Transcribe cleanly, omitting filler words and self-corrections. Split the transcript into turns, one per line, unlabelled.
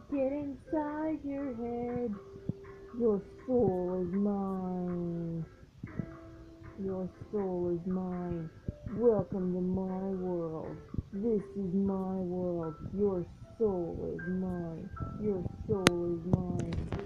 Get inside your head. Your soul is mine. Your soul is mine. Welcome to my world. This is my world. Your soul is mine. Your soul is mine.